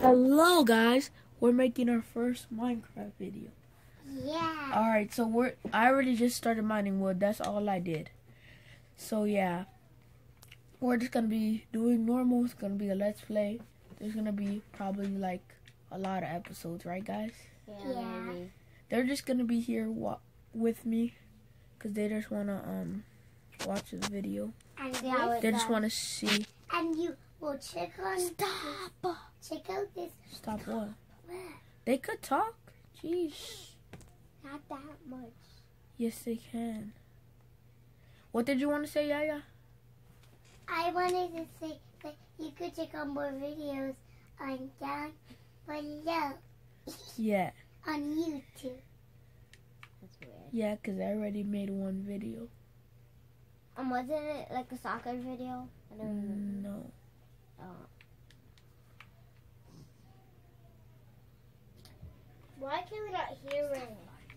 Hello guys, we're making our first Minecraft video. Yeah. Alright, so I already just started mining wood. That's all I did. So yeah, we're just gonna be doing normal. It's gonna be a let's play. There's gonna be probably like a lot of episodes, right guys? Yeah. They're just gonna be here with me because they just wanna watch the video. And They just wanna see. And you will check on. Stop. Check out this. Stop what? They could talk. Jeez. Not that much. Yes, they can. What did you want to say, Yaya? I wanted to say that you could check out more videos on down below. Yeah. On YouTube. That's weird. Yeah, because I already made one video. Wasn't it like a soccer video? I don't remember. No. Oh. Why can we not hear it?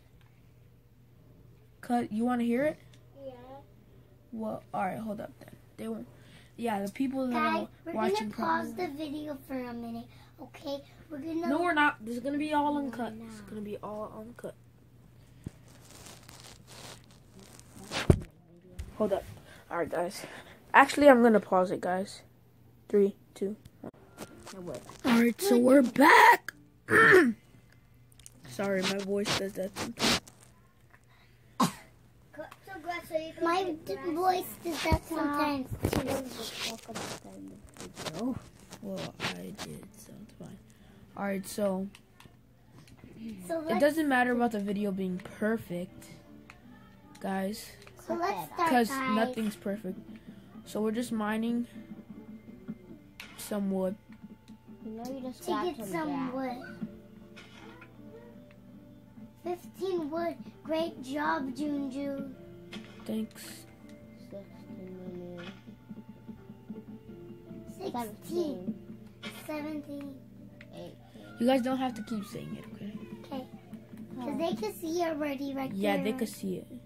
You want to hear it? Yeah. Well, alright, hold up then. They won't. Yeah, the people that Guys, are we're watching. gonna pause the video for a minute, okay? We're gonna. No, we're not. This is gonna be all uncut. It's gonna be all uncut. Hold up. Alright, guys. Actually, I'm gonna pause it, guys. 3, 2, 1. Alright, so we're back. Sorry, my voice does that sometimes. My voice does that sometimes too. Well, I did, so it's fine. Alright, so So it doesn't matter about the video being perfect, guys, So let's start, because guys. nothing's perfect. So we're just mining some wood. You know you just To got get some wood. 15 wood. Great job, Junju. Thanks. 16. 17. 18. You guys don't have to keep saying it, okay? Okay. Because they can see already right Yeah, there. they could see it.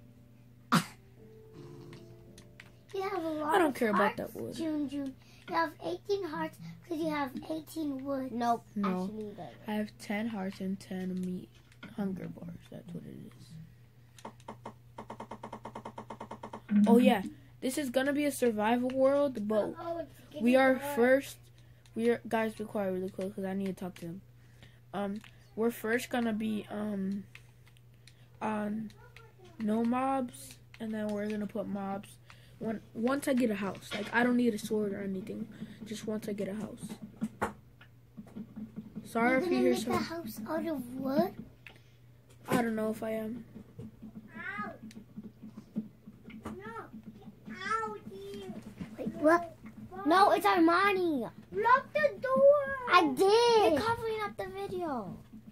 You have a lot I don't of care about hearts, that wood. Junju. You have 18 hearts because you have 18 wood. Nope. No. Actually, that. I have 10 hearts and 10 meat hunger bars. That's what it is. Oh yeah, this is gonna be a survival world, but we are first. Guys, be quiet really quick because I need to talk to them. We're first gonna be on no mobs, and then we're gonna put mobs once I get a house. Like I don't need a sword or anything, just once I get a house. Sorry You're if you gonna hear make some. a house out of wood? I don't know if I am. Wait, what? No, it's Armani. Lock the door. I did. You're Covering up the video.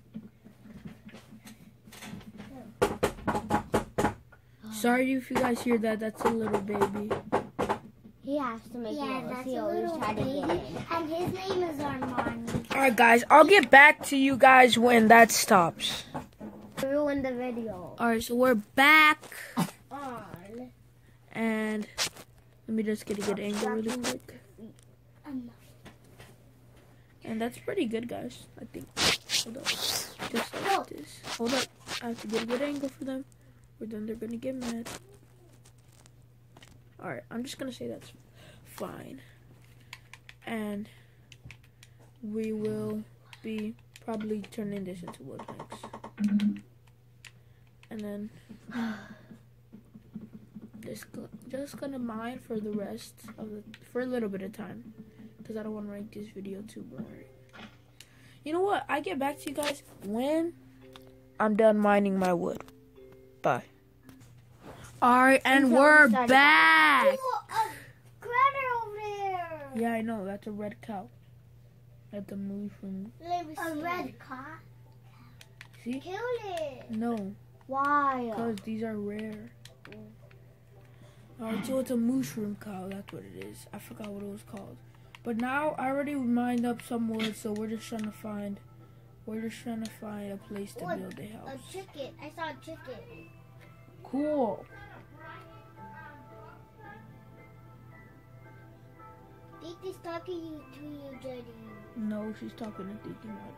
Sorry if you guys hear that. That's a little baby. He has to make Yeah, it. that's He a always little try to baby. get in. And his name is Armani. All right, guys. I'll get back to you guys when that stops. Ruin the video. All right, so we're back, On. and let me just get a good angle really quick. And that's pretty good, guys. I think. Hold up, just like this. Hold up. I have to get a good angle for them, or then they're gonna get mad. All right, I'm just gonna say that's fine, and we will be probably turning this into wood planks. And then just gonna mine for the rest of for a little bit of time, because I don't want to make this video too boring. You know what? I get back to you guys when I'm done mining my wood. Bye. All right, and we're back. A critter over there. Yeah, I know. That's a red cow. At the movie from. A red car. See? Kill it. No. Why? Because these are rare. Alright, so it's a mushroom cow. That's what it is. I forgot what it was called. But now I already mined up some wood, so we're just trying to find a place to build a house. A chicken. I saw a chicken. Cool. Diki's talking to you, Jenny. No, she's talking to Tiki now.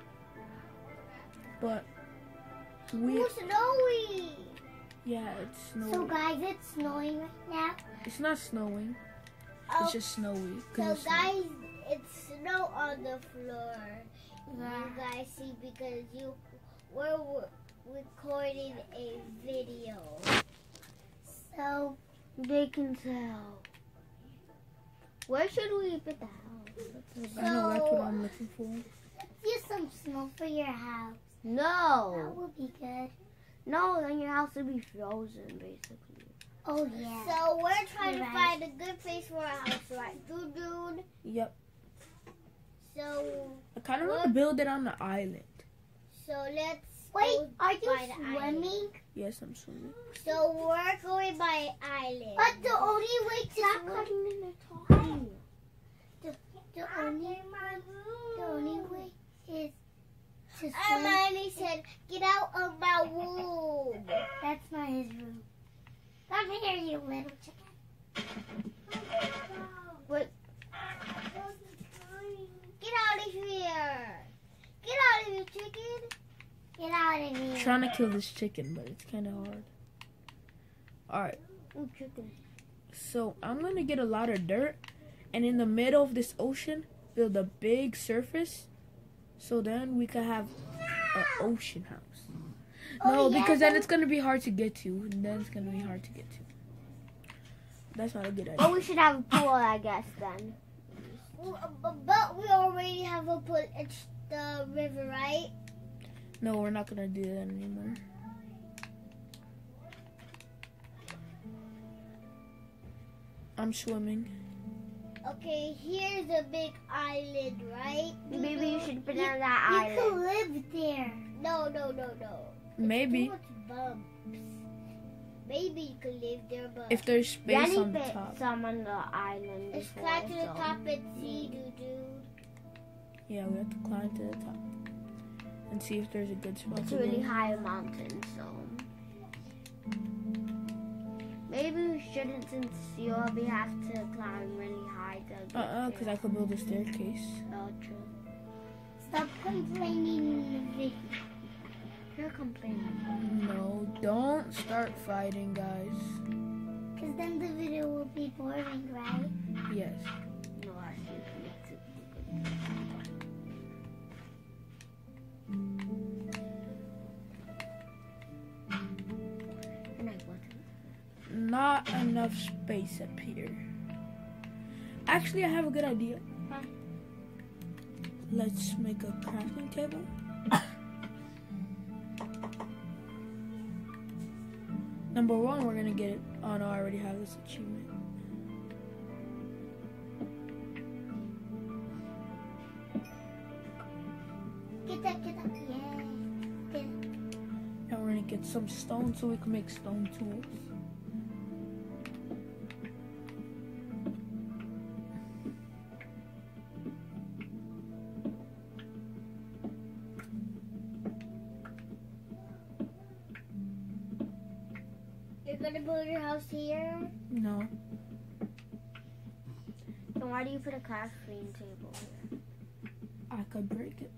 But we, Oh, snowy! yeah, it's So snowing. guys, it's snowing right now. It's not snowing. Oh, It's just snowy. so 'Cause it's guys, it's snow on the floor. Yeah. You guys see because you were recording a video. So They can tell. Where should we put the house? I know that's what I'm looking for. let's use some snow for your house. That No. would be good. No, then your house will be frozen, basically. Oh yeah. So we're trying to Right. find a good place for a house, right? Dude. Yep. So I kind of want to build it on the island. let's Wait, go are you by the island. swimming? Yes, I'm swimming. So we're going by island. But the only way to Stop swim, cutting in the talking. the only way is to swim. Hermione said, "Get out of my room." That's not his room. Come here, you little chicken. What? Get out of here! Get out of here, chicken! Get out of here. Trying to kill this chicken, but it's kind of hard. All right. Oh, chicken. So I'm gonna get a lot of dirt, and in the middle of this ocean, build a big surface, so then we could have an ocean house. No, Oh, yeah, because then then- it's gonna be hard to get to. And then it's gonna be hard to get to. That's not a good idea. Oh, we should have a pool, I guess, then. But we already have a pool. It's the river, right? No, we're not gonna do that anymore. I'm swimming. Okay, here's a big island, right? Maybe you should put it on You that could island. live there. No. Maybe Too much bumps. Maybe you could live there, but if there's space Jenny on the put top. some on the island let's before, climb to the so- top and see, dude. Yeah, we have to climb to the top and see if there's a good spot. It's to a really go. high mountain, so maybe we shouldn't, since you'll have to climb really high to get Because I could build a staircase. Oh, true. Stop complaining in the video. You're complaining. No, don't start fighting, guys. Because then the video will be boring, right? Yes. No, I think it makes it good. And I wasn't. Not enough space up here. Actually, I have a good idea. Huh? Let's make a crafting table. Number one, we're gonna get it. Oh no, I already have this achievement. Get that, yeah. Get it. And we're gonna get some stone so we can make stone tools. You're gonna build your house here? No. Then why do you put a crafting table here? I could break it.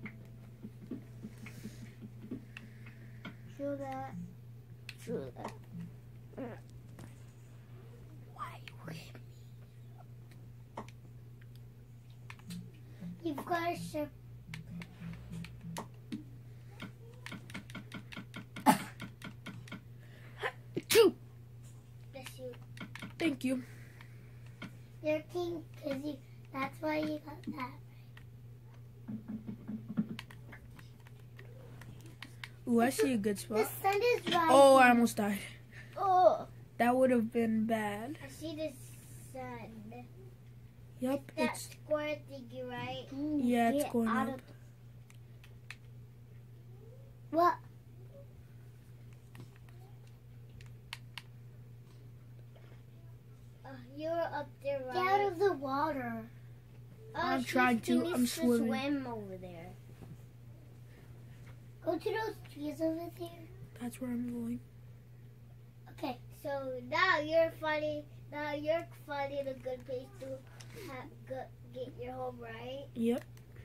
True that. True that. You've got to show. Bless you. Thank you. You're king because you. That's why you got that. Ooh, I see a good The spot. sun is rising. Oh, I almost died. Oh, That would have been bad. I see the sun. Yep, That it's square thingy, right? yeah, it's Get going out up. of What? You're up there, right? Get out of the water. I'm she trying to. needs I'm swimming. swim over there. Go to those trees over there. That's where I'm going. Okay. So now you're finding a good place to get your home, right? Yep.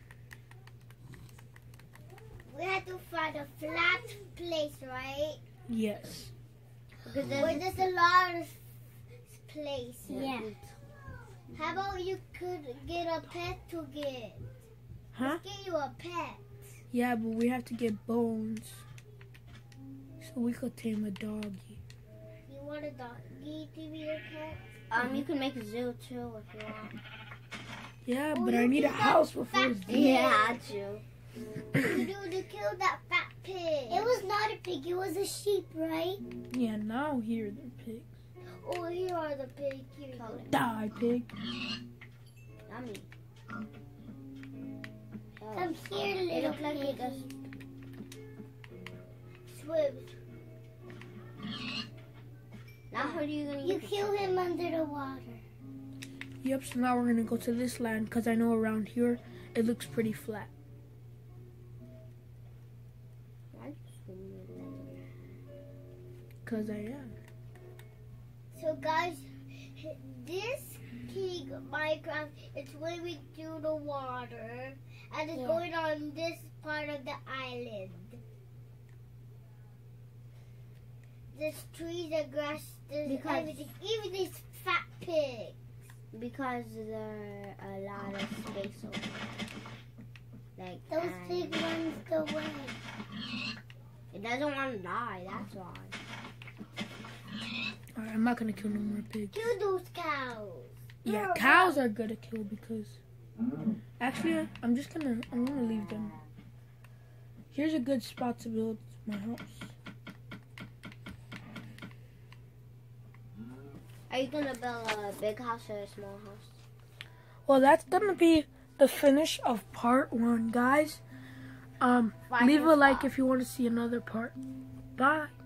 We have to find a flat place, right? Yes. Because there's a lot of place. Yeah. How about you could get a pet to get? Huh? Let's get you a pet. Yeah, but we have to get bones. So we could tame a doggy. You want a doggy to be your pet? You can make a zoo too if you want. Yeah, Oh, but you I need a can house get before it's fat done. Yeah, true. You do to kill that fat pig. It was not a pig, it was a sheep, right? Yeah, now here they're pigs. Oh, here are the pigs. Here you go. Die, pig. Yummy. Come here, It little looks like it piggy. just Swims. now how are you gonna You get the kill him under the water. Yep, so now we're gonna go to this land because I know around here it looks pretty flat. Why you swimming in there? Because I am. So guys, this King Minecraft is swimming through the water and it's Yeah. going on this part of the island. There's trees and grass, there's Because- everything, even these fat pigs. Because there are a lot of space over there. Like Those and pig runs the way. it doesn't want to die, that's why. Alright, I'm not gonna kill no more pigs. Kill those cows. Yeah, cows are good to kill because actually I'm gonna leave them. Here's a good spot to build my house. Are you gonna build a big house or a small house? Well, that's gonna be the finish of part 1, guys. Leave a like if you want to see another part. Bye.